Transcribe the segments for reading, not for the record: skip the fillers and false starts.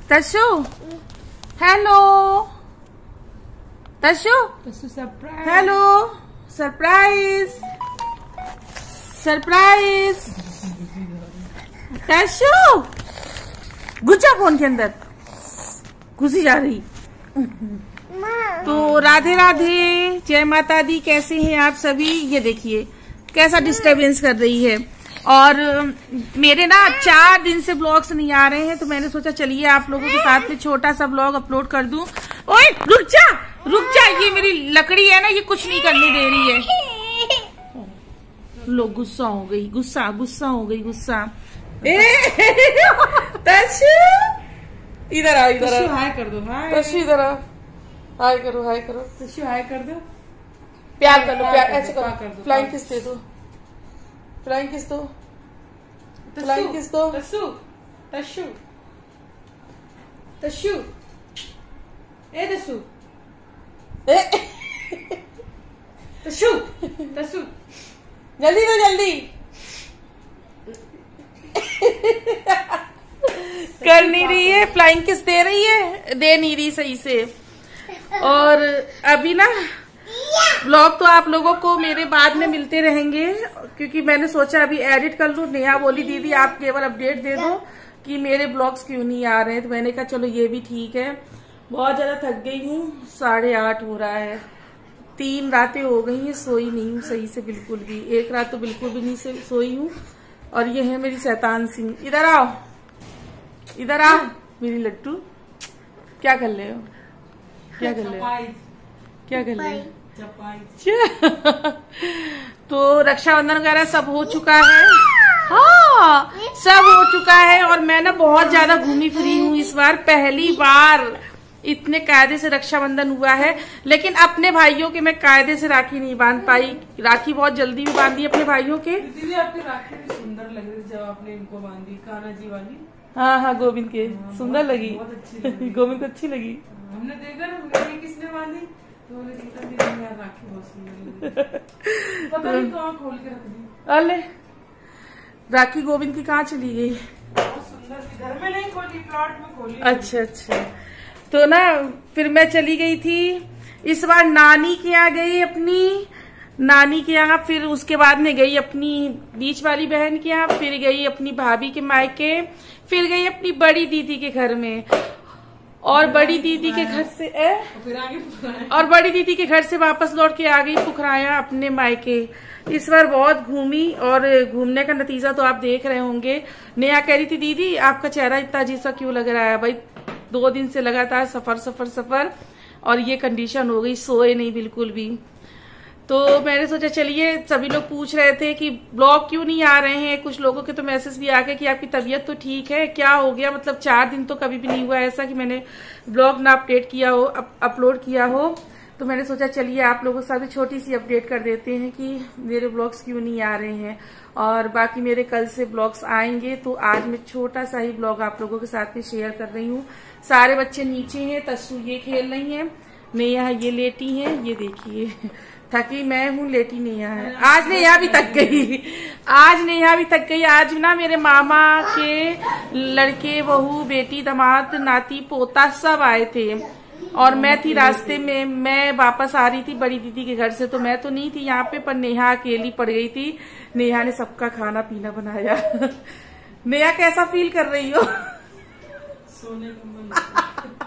तशु hello, Tashu surprise, hello, surprise surprise. Tashu गुच्चा phone के अंदर घुसी जा रही। तो राधे राधे, जय माता दी। कैसे हैं आप सभी? ये देखिए कैसा डिस्टरबेंस कर रही है। और मेरे ना 4 दिन से ब्लॉग्स नहीं आ रहे हैं, तो मैंने सोचा चलिए आप लोगों के साथ में छोटा सा ब्लॉग अपलोड कर दूं। ओए रुक जा रुक जा, ये मेरी लकड़ी है ना, ये कुछ नहीं करने दे रही है। लो गुस्सा हो गई, गुस्सा गुस्सा हो गई, गुस्सा। तशु इधर आ, इधर आ, हाय कर दो। हाय तशु इधर आ, हाय करो, हाय करो। तशु हाय कर दो, प्यार कर लो, प्यार ऐसे कर करो। दो। फ्लाइंग किस दे दो, फ्लाइंग किस दो, फ्लाइंग किस दो। तशु तशु तशु, ए तशु तशु तशु, जल्दी दो जल्दी। कर नहीं रही है, फ्लाइंग किस दे रही है, दे नहीं रही सही से। और अभी ना ब्लॉग तो आप लोगों को मेरे बाद में मिलते रहेंगे, क्योंकि मैंने सोचा अभी एडिट कर लूं। नेहा बोली दीदी आप केवल अपडेट दे दो कि मेरे ब्लॉग्स क्यों नहीं आ रहे हैं, तो मैंने कहा चलो ये भी ठीक है। बहुत ज्यादा थक गई हूँ, 8:30 हो रहा है, 3 रातें हो गई हैं, सोई नहीं हूँ सही से बिल्कुल भी। एक रात तो बिल्कुल भी नहीं सोई हूँ। और ये है मेरी शैतान सिंह। इधर आओ, इधर आओ मेरी लट्टू। क्या कर रहे हो, क्या कर रहे हो, क्या कर रहे हो? तो रक्षाबंधन वगैरह सब हो चुका है। हाँ सब हो चुका है। और मैं ना बहुत ज्यादा घूमी फिरी हूँ इस बार, पहली बार इतने कायदे से रक्षाबंधन हुआ है। लेकिन अपने भाइयों के मैं कायदे से राखी नहीं बांध पाई। राखी बहुत जल्दी भी बांधी अपने भाइयों के। दीदी आपकी राखी भी सुंदर लग रही जब आपने इनको बांधी, कान्हा जी वाली। हाँ हाँ गोविंद के सुंदर लगी, बहुत अच्छी लगी। गोविंद को अच्छी लगी। हमने देखा ना मेरी किसने बांधी, तो बोले गीता दीदी यार राखी बहुत सुंदर लगी। पता नहीं कहाँ खोल के रख दी। अरे राखी गोविंद की कहाँ चली गई? बहुत सुंदर थी, घर में नहीं खोली, प्लॉट में खोली। अच्छा अच्छा। तो ना फिर मैं चली गई थी इस बार नानी के यहाँ, गई अपनी नानी के यहाँ, फिर उसके बाद में गई अपनी बीच वाली बहन के यहाँ, फिर गई अपनी भाभी के मायके, फिर गई अपनी बड़ी दीदी के घर में। और बड़ी दीदी के घर से फिर आगे और बड़ी दीदी के घर से वापस लौट के आ गई पुखराया अपने मायके। इस बार बहुत घूमी, और घूमने का नतीजा तो आप देख रहे होंगे। नेहा कह रही थी दीदी आपका चेहरा इतना अजीब सा क्यों लग रहा है? भाई 2 दिन से लगातार सफर सफर सफर, और ये कंडीशन हो गई, सोए नहीं बिल्कुल भी। तो मैंने सोचा चलिए, सभी लोग पूछ रहे थे कि ब्लॉग क्यों नहीं आ रहे हैं। कुछ लोगों के तो मैसेज भी आ गए कि आपकी तबीयत तो ठीक है, क्या हो गया? मतलब 4 दिन तो कभी भी नहीं हुआ ऐसा कि मैंने ब्लॉग ना अपडेट किया हो, अपलोड किया हो। तो मैंने सोचा चलिए आप लोगों के साथ छोटी सी अपडेट कर देते हैं कि मेरे ब्लॉग्स क्यों नहीं आ रहे हैं। और बाकी मेरे कल से ब्लॉग्स आएंगे, तो आज मैं छोटा सा ही ब्लॉग आप लोगों के साथ में शेयर कर रही हूँ। सारे बच्चे नीचे हैं, तस्सू ये खेल रही है, नेहा ये लेटी है, ये देखिए थकी मैं हूँ, लेटी नेहा है। आज नेहा भी थक गई, आज नेहा भी थक गई। आज ना मेरे मामा के लड़के, बहू, बेटी, दामाद, नाती, पोता सब आए थे, और मैं थी रास्ते में। मैं वापस आ रही थी बड़ी दीदी के घर से, तो मैं तो नहीं थी यहाँ पे, पर नेहा अकेली पड़ गई थी। नेहा ने सबका खाना पीना बनाया। नेहा कैसा फील कर रही हो? सोने का मन।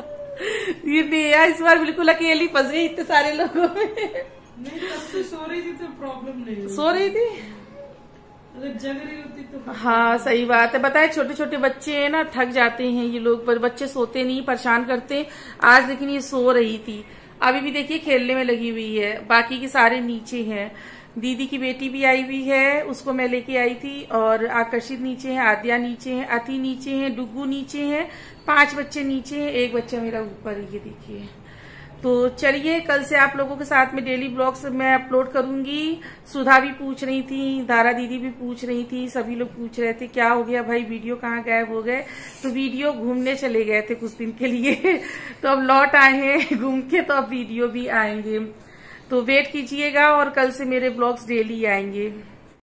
ये नेहा इस बार बिल्कुल अकेली फंस गई इतने सारे लोगों में। नहीं तस्सु सो रही थी तो प्रॉब्लम नहीं, सो रही थी, अगर जग रही होती तो। हाँ सही बात है। बताए छोटे छोटे बच्चे हैं ना, थक जाते हैं ये लोग, पर बच्चे सोते नहीं, परेशान करते। आज लेकिन ये सो रही थी, अभी भी देखिए खेलने में लगी हुई है। बाकी के सारे नीचे हैं। दीदी की बेटी भी आई हुई है, उसको मैं लेके आई थी। और आकर्षित नीचे है, आद्या नीचे है, अति नीचे है, डुगू नीचे है, 5 बच्चे नीचे हैं, 1 बच्चा मेरा ऊपर है, ये देखिए। तो चलिए कल से आप लोगों के साथ में डेली ब्लॉग्स मैं अपलोड करूंगी। सुधा भी पूछ रही थी, दारा दीदी भी पूछ रही थी, सभी लोग पूछ रहे थे क्या हो गया भाई, वीडियो कहाँ गायब हो गए? तो वीडियो घूमने चले गए थे कुछ दिन के लिए। तो अब लौट आए हैं घूम के, तो अब वीडियो भी आएंगे। तो वेट कीजिएगा, और कल से मेरे ब्लॉग्स डेली आएंगे।